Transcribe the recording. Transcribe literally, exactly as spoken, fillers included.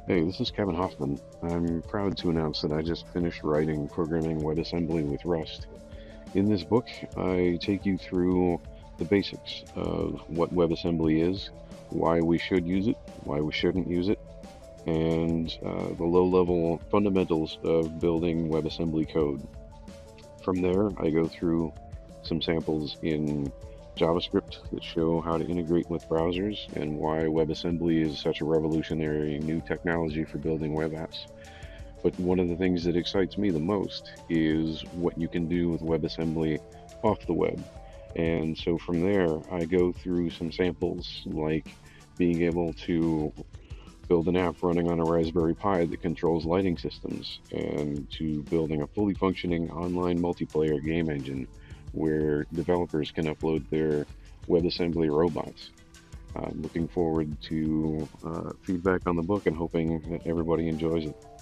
Hey, this is Kevin Hoffman. I'm proud to announce that I just finished writing Programming WebAssembly with Rust. In this book, I take you through the basics of what WebAssembly is, why we should use it, why we shouldn't use it, and uh, the low-level fundamentals of building WebAssembly code. From there, I go through some samples in JavaScript that show how to integrate with browsers and why WebAssembly is such a revolutionary new technology for building web apps. But one of the things that excites me the most is what you can do with WebAssembly off the web. And so from there, I go through some samples like being able to build an app running on a Raspberry Pi that controls lighting systems, and to building a fully functioning online multiplayer game engine where developers can upload their WebAssembly robots. I'm looking forward to uh, feedback on the book and hoping that everybody enjoys it.